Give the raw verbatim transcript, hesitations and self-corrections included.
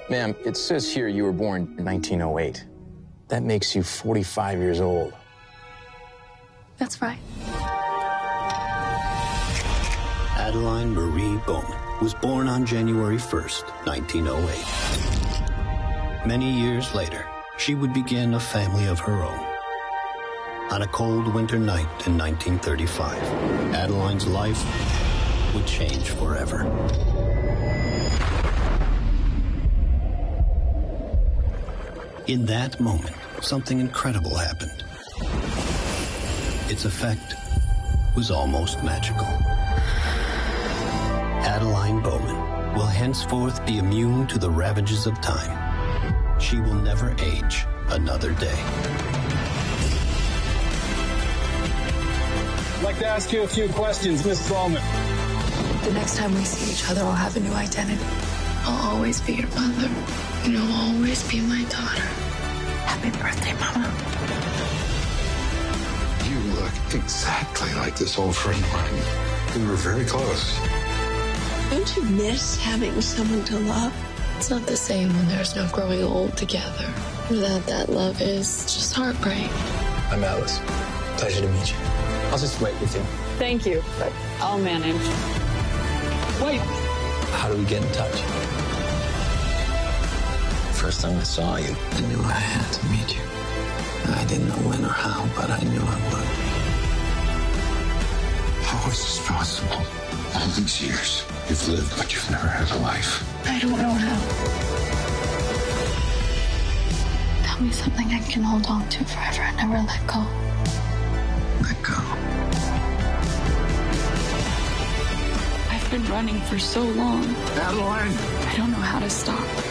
Ma'am, it says here you were born in nineteen oh eight. That makes you forty-five years old. That's right. Adaline Marie Bowman was born on January first, nineteen oh eight. Many years later, she would begin a family of her own. On a cold winter night in nineteen thirty-five, Adaline's life would change forever. In that moment, something incredible happened. Its effect was almost magical. Adaline Bowman will henceforth be immune to the ravages of time. She will never age another day. I'd like to ask you a few questions, Miss Bowman. The next time we see each other, I'll have a new identity. I'll always be your mother. And you'll always be my daughter. Happy birthday, Mama. You look exactly like this old friend of mine. We were very close. Don't you miss having someone to love? It's not the same when there's no growing old together. Without that love is just heartbreak. I'm Alice. Pleasure to meet you. I'll just wait with you. Thank you, but I'll manage. Wait! How do we get in touch? First time I saw you, I knew I had to meet you. I didn't know when or how, but I knew I would. How is this possible? All these years, you've lived, but you've never had a life. I don't know how. Tell me something I can hold on to forever and never let go. Let go. I've been running for so long. Adeline! I don't know how to stop.